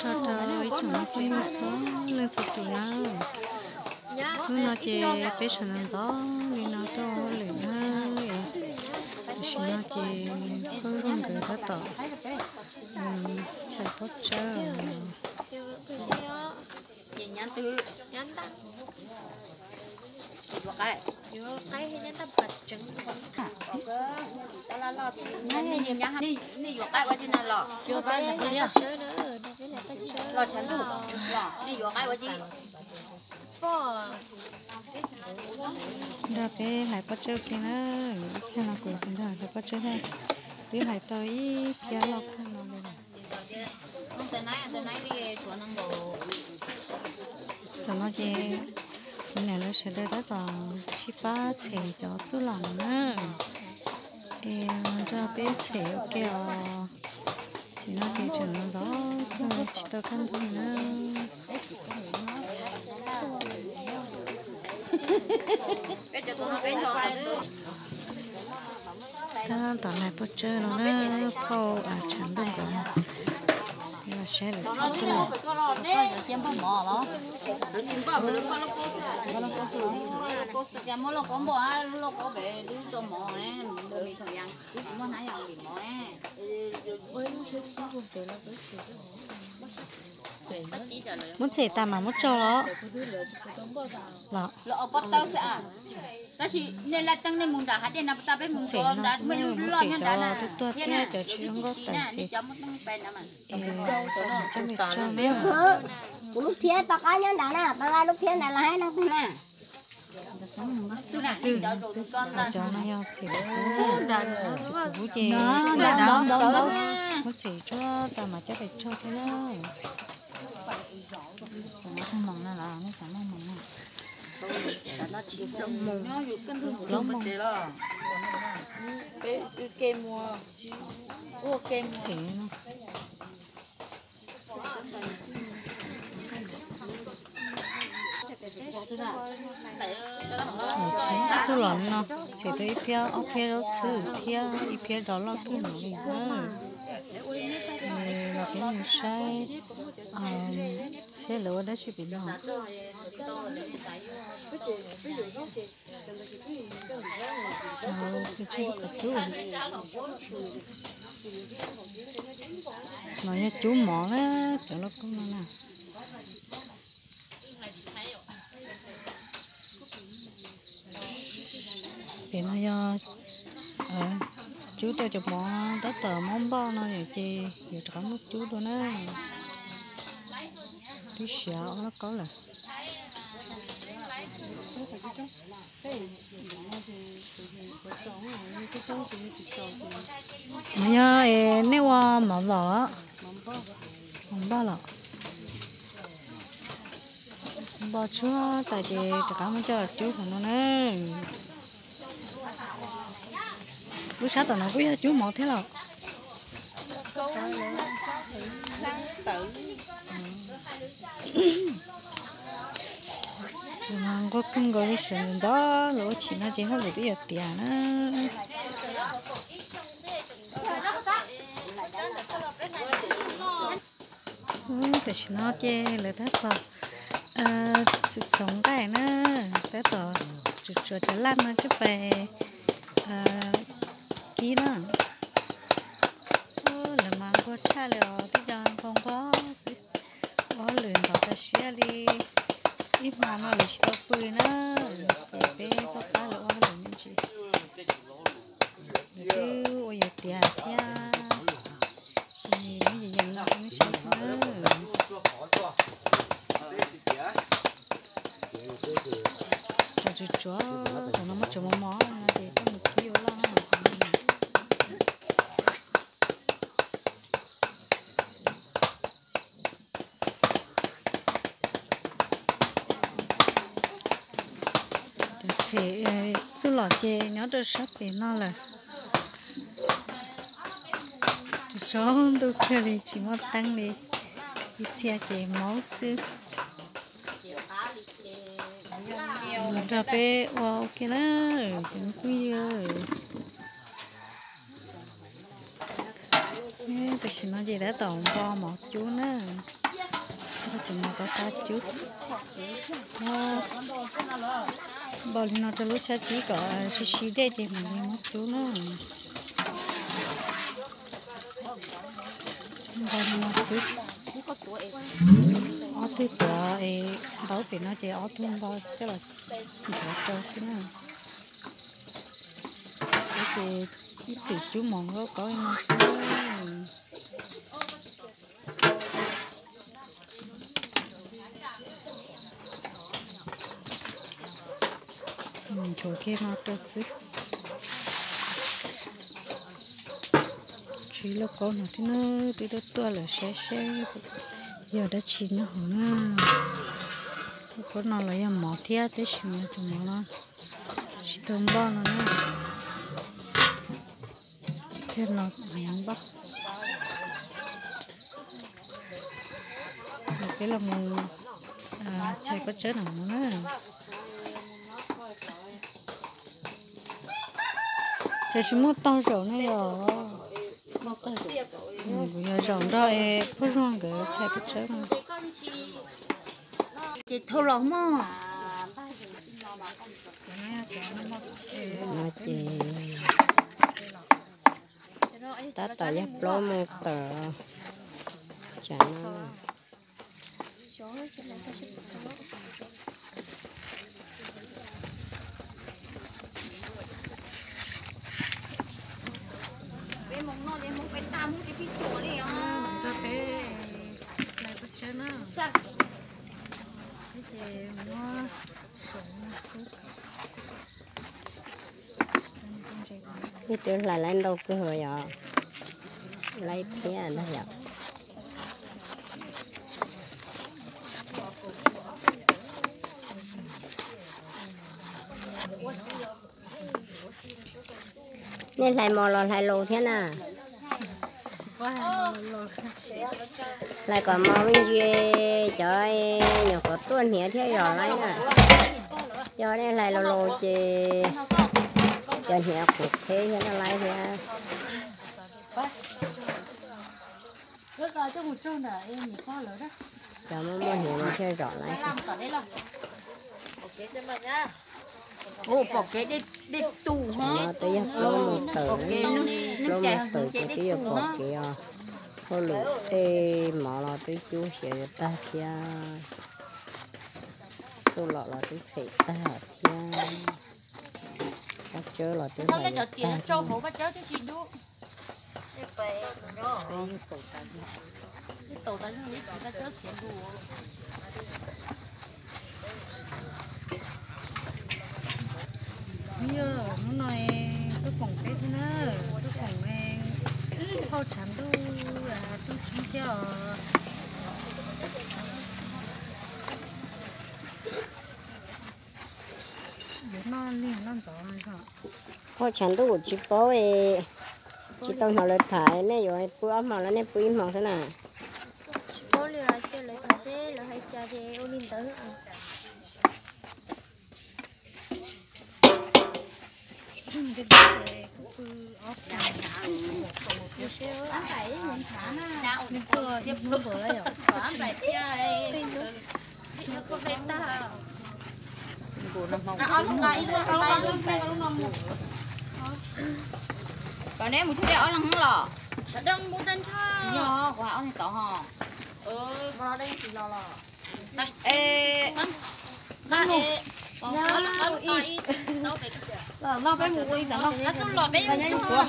thọ thọ chúng nó cũng như chó lên chụp tụi nó nó chỉ biết cho nó gió nên nó to lên hơi chỉ nó chỉ hơi rung cái đó tỏ chạy bớt chơi nhắn từ nhắn ta một cái nhắn ta bật trứng này nhiều nhá đi đi vô cái qua trên này lọ chưa bao giờ đi chơi nữa lọ chén đủ lọ đi vô cái qua chi ra bé hải bớt chơi kia nữa khi nào cũng cũng phải bớt chơi đây bé hải tới kia lọc không nào đây không tới nay đi xuống nông bộ rồi nó chỉ này nó sẽ đây đó là chỉ ba chế cho chú lòng nữa em ra bé chế kia chỉ nó chỉ chừng nó gió chỉ tao căn thôi nữa bây giờ tụi nó bé cho ta tao này bớt chơi nó nữa phô chẳng đúng rồi là sẽ được sao chứ chém bông mỏ đó chém bông mà cô chém mỏ có mỏ có bé đứa cho mỏ này mình thời gian mỏ nãy giờ bị mỏ muốn xẻ ta mà muốn cho nó lọ bắt tao sẽ đó chỉ nên là tăng nên muốn đã hạt để nạp ta bên muốn cho đã mình lo nhân đã là thế này cho chị không có tài gì cho một tăng bên nào mà cho mình cho biết lúc phía tao cá nhân đã nè tao ra lúc phía này là hai năm thế nè tôi nè cho tụi con là cho nó nhau xẻ bố chị muốn xẻ cho ta mà chắc phải cho thế nào nó không mỏng là nó chẳng mỏng nè nó chỉ trong mồm nóอยู่กันถึงลมมันเด้อเกมมัวโอ้เกม xẻ nó chú lợn nó chỉ tới phía ở phía đó chứ phía đó là cái nó gì nữa là cái một sai xe lửa đó chỉ bị nó cái chú có chú mà nhà chú mỏ á cho nó cũng nó nè thì nó do chú tôi chụp mỏ đất tờ món bao nó vậy chi giờ trả mất chú tôi nè chú sợ nó có là mà nhá nếu mà vợ mắm bao là bao chúa tại vì tất cả mấy cho chú của nó nè bữa sáng tao nói với chú mỏ thế là mà có cưng gọi đi sửa đó lỗ chỉ nó chỉ không được tiền tiền nữa thì nó chê là thế thôi sự sống cái nữa thế thôi chuột chuột lăn nó chứ về kỹ đó là mà có cha liệu thì cho không có luyện tập ta xia đi ít mà nó lấy tao bơi nữa bé tao cá là ăn được những gì chứ ôi giờ tiền thia thì những gì nhận nó cũng sẽ nữa cho chúa còn nó mất cho mỏ thì có một kilo lắm thì chú lọ chè nhớ được sắp thì nó là chó tôi kia thì chỉ mất tăng đi ít xe chè máu sư ra bé wow kia đó chẳng quý ơi tôi chỉ nói gì đã tổng bo một chú nữa nó chỉ mà có cá chút bảo nó cho lúc sau chỉ có xí đây thì mình đi một chút nữa bảo nó xí ở thứ đó bảo bị nó chỉ ở thôn bao chắc là bỏ cho xí nữa thì ít sự chú mong có nó chỗ kia mà tôi xí chỉ là con nó thì nó tí đó tua là xe giờ đã chỉ nó hỏng con nó là em mỏ thia tới xem mà tụi nó chỉ tôm bao nó thế nó hàng bắc cái là mình chạy có chết nào nữa chạy chúng nó to rồi này rồi bây giờ rộng ra có rong cái chạy có chết mà chị thô lỗ mà nó chỉ ta tỏi giáp lô một tờ chả nó bên mông nó bên mông bên tam cái phi chùa đi cho bé này có chết nữa sao cái gì nó cái thứ là lên đâu cái hồi giờ lấy phía đó giờ nên lại mò lò lại lù thế nào lại còn mò bên dưới cho nhỏ có tuần nhé thế rồi lấy nè cho nên lại lù chị cho nhẹ cuộc thế nó lấy thế cho nó mua nhiều nó chơi rõ lại ô bỏ cái để tù hả nó tới giấc lỗ một tờ lỗ một tờ cho cái giờ bỏ kia thôi lụ tê mỏ là tới chú sẽ ta kia tôi lọ là tới thị ta kia bắt chớ là tới này ta kia giờ nó nói tôi còn cái thế nữa tôi còn thâu chán tôi chín theo nó liền nó rõ hay sao có chẳng tôi chỉ có về chỉ tao nói lời thải này rồi bữa mà nó này bữa mà thế nào có lời chơi lời thải sẽ lời hay chơi thì ô linh tới cái đấy cứ ốp dài ăn phải mình thả nó nhưng cơ tiếp nó bữa đấy rồi ăn phải chơi nó có bên ta còn nếu một chút đeo lăng lò đông muốn chân cho do của họ thì cậu hò vào đây thì lò ê nó phải mua đi nó lò bé nó nhanh xuống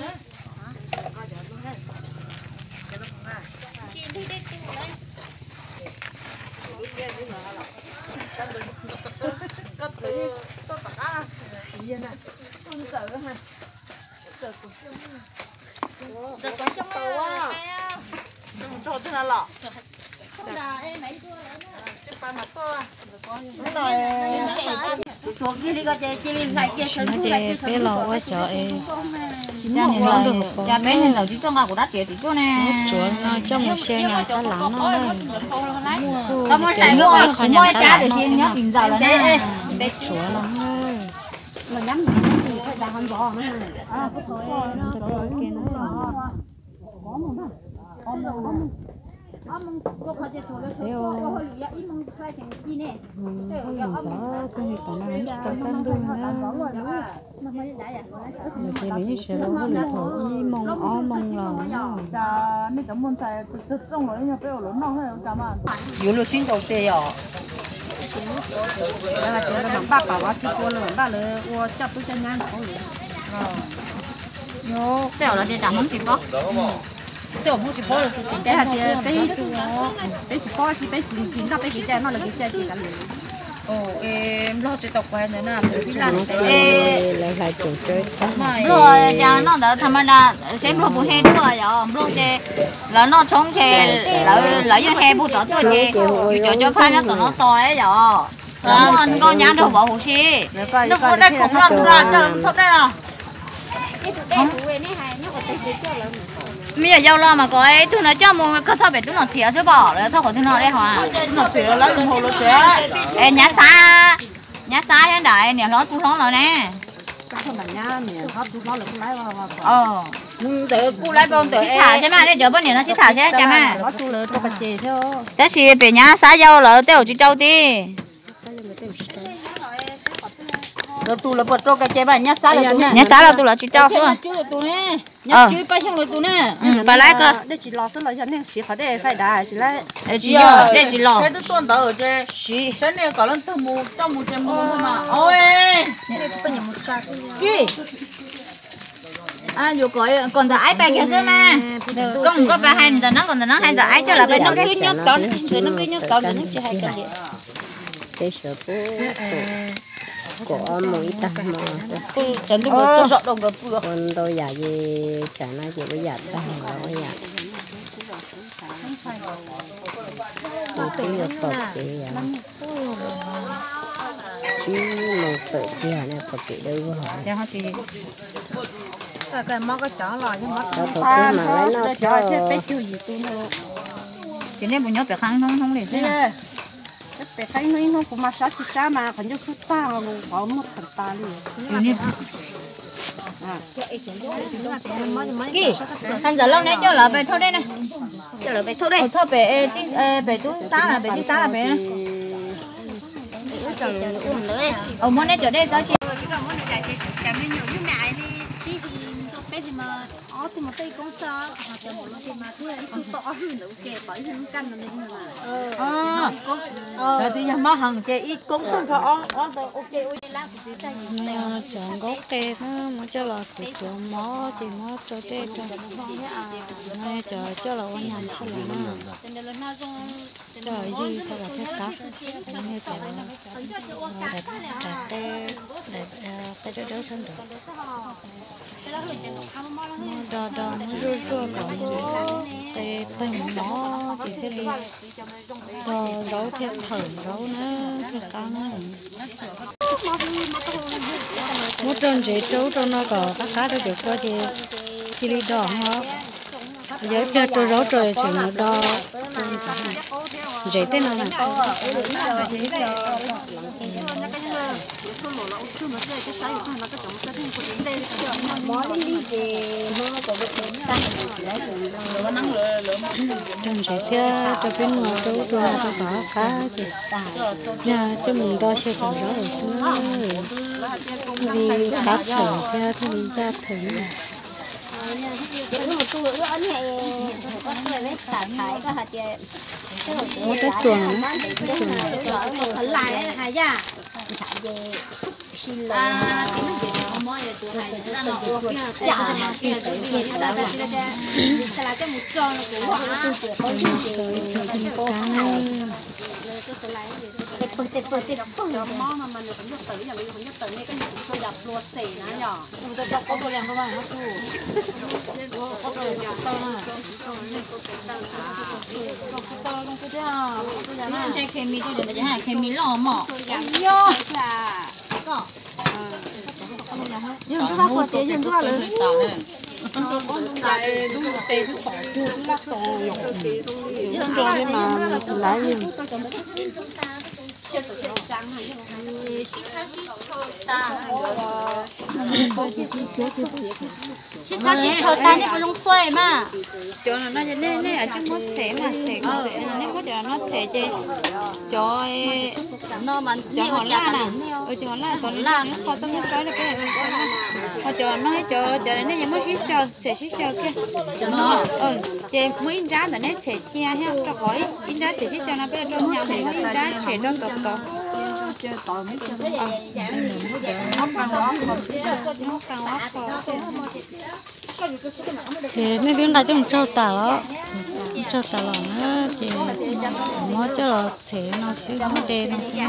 cho tên là lọ bé lò quá trời cha bé nên đầu chỉ cho ngà của đất địa thì cho nè chuột nó trong một xe nhà xa lắm nó có món này mua cha để xin nhớ tìm giờ là nè chuột lắm ơi mà nhắm thì phải đào con bò nữa cái thôi nó kia nó có một đó mong lúc họ chơi chủ là số có hồi lúa ít mong phải thành gì nè không làm rõ cái này tao nói tao cam đương ha mình chỉ lấy sữa lúa lúa thổ y mong ó mong lòng 有了新豆的哟。 那就那爸爸我去过了，那了我家不在南头里。 有，对了，这咱们去包。对，我们去包了就这下子背住我，背起包起背起紧到背起在那了就在这个里。 哦，lo chỉ tộc quen nữa nè, lại trồng chơi rồi giờ nó đã tham gia xem lo bùi hè thôi rồi, lo chơi là nó chống chơi là những hè bùi đó thôi chơi, cho pha nó tụi nó to đấy rồi, nó ăn con nhá đồ bảo hồ xí, nó có đây cũng là tụi nó cho thôi đây nào. Bây giờ giao lo mà có ấy, tụi nó cho mua cái thao bể tụi nó xỉa chứ bỏ, rồi thao của tụi nó đấy hả? Tụi nó xỉa lấy đồng hồ nó xỉa. Ê nhá xa thế đấy, nè nó chú nó rồi nè. Không phải nhá, nè hấp chú nó là không lấy vào. Tự cô lấy bông tự thả xem mà, để giờ bên này nó sẽ thả sẽ chả mà. Nó chú lấy cho bà chè theo. Thế thì bể nhá xa giao lỡ tiêu chỉ trâu đi. Rồi tụi là bật cho cái chè bà nhá xa là tụi nè. Nhá xa là tụi là chỉ trâu thôi. Chú là tụi nè. Nhá chú bà xong rồi tụi nè. Bà lấy cơ. Để chỉ lò xong rồi cho nên xỉ khỏi đây phải đá xỉ lấy. Để chỉ lò. Thế tôi tuần tớ ở chè. Xỉ. Thế này có lần tớ mua trong một chè mua mà. Ôi. Kì. À, dù còn thở ái bài kia xưa mà. Còn có bà hành nó còn nó hay thở ái cho là bên nó cứ nhớ con, nó cứ nhớ con nó chỉ hay con vậy. cái sữa của mỗi ta mà Chẳng được tôi sợ đâu gặp vừa. con tôi già gì chả nói gì bây giờ ta không có già tôi cũng được tập chị chứ một tự chị hả nè tập chị đâu có hỏi cho họ chị Cái món cái chó lò chứ mất. cho tôi mà lấy nó cho chị nên muốn nhớ phải khăn không để chứ cái thấy nó cũng mà sát chỉ sát mà còn như chút ta luôn có một phần ta luôn. Kì, anh giờ lâu nãy cho lỡ về thôi đây này, cho lỡ về thôi đây. Thôi về tú xá là về tú xá là về. Muốn đây chỗ đây tao chỉ. Thì mà thì mà tây cũng sao hoặc là một cái mà thứ này cũng to hơn nữa kề bởi hình căn là mình mà Rồi thì giờ mà hàng chơi ít cũng không phải ok lá của chị tay chọn gốc cây nó mà cho là của chỗ mó thì nó cho tê cho này cho là quan nhàn sao là nó cho gì sao là thế cả này cho đẹp cái đó xong rồi đó nó rơi còn cái phần nó thì cái đi rau thêm thử rau nữa thì căng một trận chế trâu cho nó có các cá được có thì đi đỏ hả giờ cho trâu rau trời chỉ một đo dễ thế nào nè trong sẽ kia cho bên ngoài đâu cho có cá gì nhà cho mình đo xe còn rõ rồi xưa vì cá thử kia thì mình ra thử một cái chuồng chơi kemi tôi được cái kemi lò mỏ nhưng chúng ta có tiền nhưng chúng ta lớn chứ không cho nhưng mà lại nhưng ta như bông xoay mà chỗ nóจะเน่ๆอาจจะมดเสมาเสกเสนี่มดจะนอเสเจจอยนอมันจอหอล่าน่ะจอล่าตอนล่าพอจะไม่ใช้แล้วก็พอจอน้อยจอนี่ยังไม่ชี้เชาเสชี้เชาแค่จอนอเจไม่อินจ้าแต่เนี่ยเสเจียฮะจะขออินจ้าเสชี้เชานะเป็นโดนยำไม่อินจ้าเสโดนตกthì nên tiếng là chúng trâu tàu đó nó chỉ nó cho nó sẽ nó sẽ nó đê nó sẽ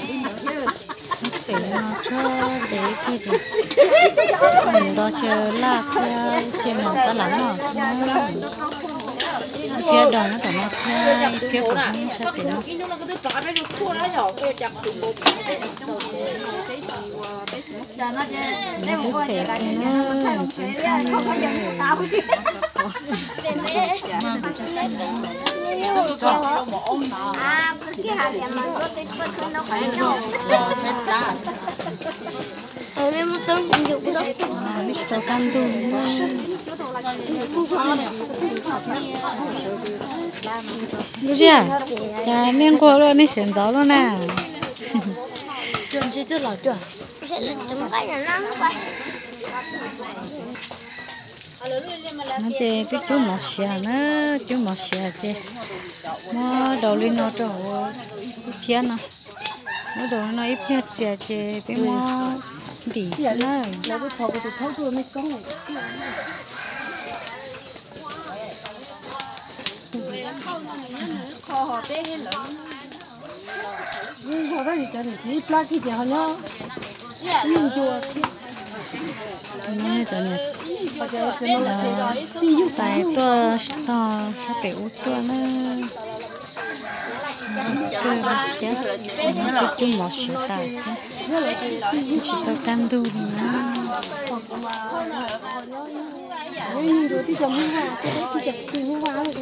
nó cho để khi thì mình đó chờ là khi mình sẽ làm nó kia đó nó còn nó kia cũng không sẽ bị nó nó sẽ nó chuyện đúng chưa? Dạ, nên cô luôn đi chuyển gió luôn nè. Chuyện gì chứ là chuyện. Nó chơi cái chú mỏ xìa nữa, chú mỏ xìa chơi. Nó đầu lên nó trổ phía nó. Nó đầu nó ít phía xìa chơi cái mỏ đỉ xìa nữa. Nó cái thầu cái thấu tôi mới có này. họ bé hết lớn nhưng họ đó thì cho nên chỉ plug cái gì họ nhá nhưng chùa nè tụi này tại tôi sao bị út tôi nó chết nó chung một sự tài chỉ tôi can đu nữa rồi đi trồng hoa cái đấy thì trồng hoa rồi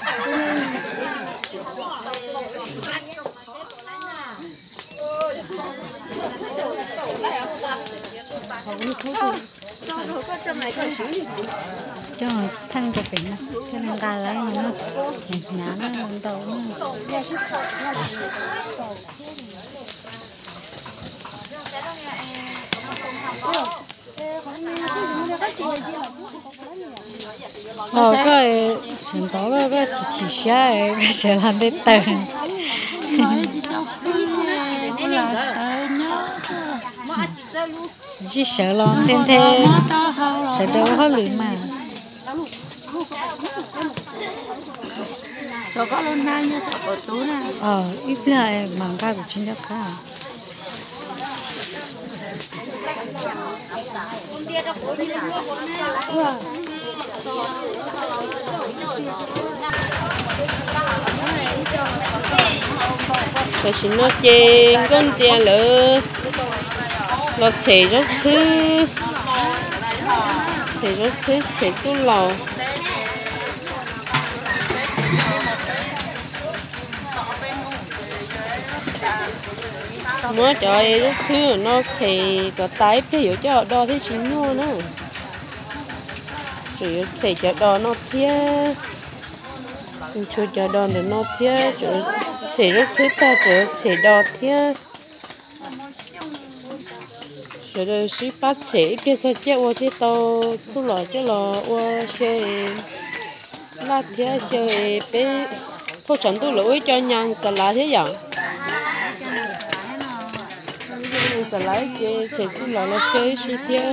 cho thân cái biển này cho nên gà lấy nó nhả nó làm đầu cái chuyển gió cái chỉ xe cái sẽ làm đến tờ chỉ sợ lo thêm thêm sợ đâu có lưỡi mà cho có lên hai như sợ có chú nè ít lại bằng cái của chính thức cả cái chuyện nó chơi con chơi lỡ nó chạy rất thứ chạy chút lò mới trời rất thứ nó chạy có tái ví dụ cho đo thế chính luôn nữa rồi chạy cho đo nó thiê cho đo để nó thiê chạy rất thứ ta chạy đo thiê rồi đây sĩ bắt chế bây giờ chế qua chế tàu thu lọ chế lọ qua chế lát thế chế bé phố trần tu lỗi cho nhang sờ lá thế vậy sờ lá chế thu lọ là chế suy thế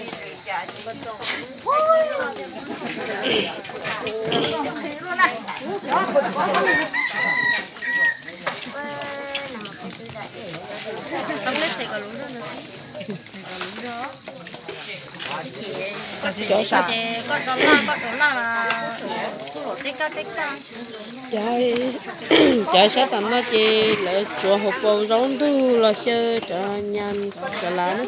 chỗ sao có đó là trời sẽ tận nó chỉ là chùa hộp bầu rong tu là sơ cho nhàn sờ lá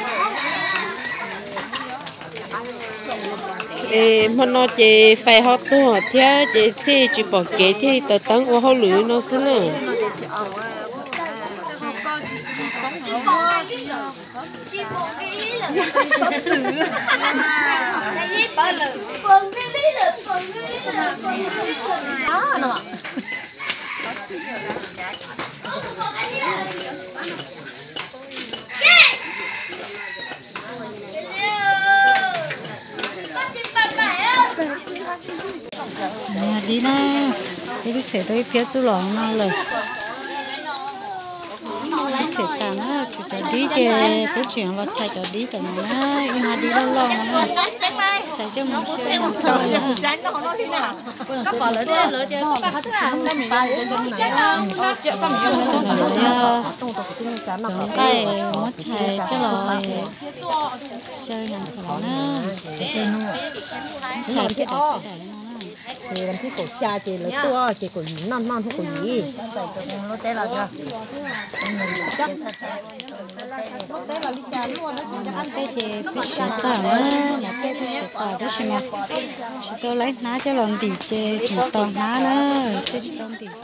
mà nó chỉ phải học tu học theo chỉ bỏ kế thì tờ tăng ô hậu lưới nó xí nữa đi nè đi xe tới phía chỗ lò nó rồi đi xe cả nó chủ cho đi chơi cái chuyện là thay cho đi từ nó nhưng mà đi lâu lâu nó thay cho mình chơi làm sao nữa có bỏ lỡ chơi chọn tay mất chạy cho rồi chơi làm sao nữa chạy cái đó thì làm cái cổ cha thì lấy tua thì cổ non non không cổ gì nó té là chưa cái gì biết sợ tao là cái sợ tao đó xem mà sợ tao lấy ná cho lòng tỉ chơi chụp tao ná nữa chơi chụp tao tỉ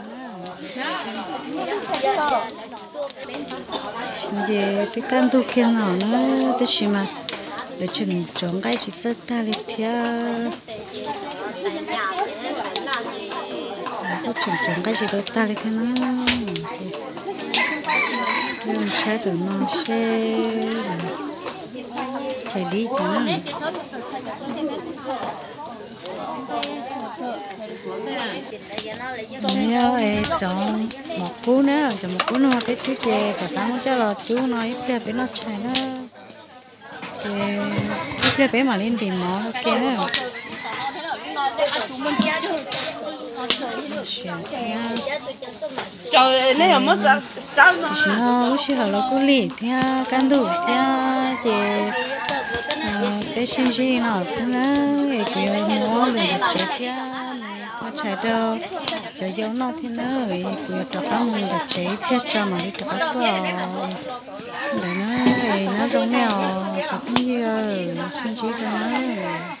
sao giờ cái căn tu kia nào nữa đó xem mà để chừng chọn cái chỉ rất ta đi theo tôi chọn cái gì đó ta đi theo nó nhưng sai từ nó sẽ phải đi cho nhớ chọn một cú nữa chọn một cú nữa cái chú chè cả tám cho là chú nói cái bé nó chạy nó cái bé mà lên tìm nó ok nữa trời này là mất sao nó chỉ là nó cứ lì theo can đủ theo chị cái sinh gì nó xin nó cái mua mình chạy theo nó chạy đâu cho giống nó thế nữa cái cho các mình được chạy phía cho mà đi cho các để nó giống nhau cho cái gì sinh gì đó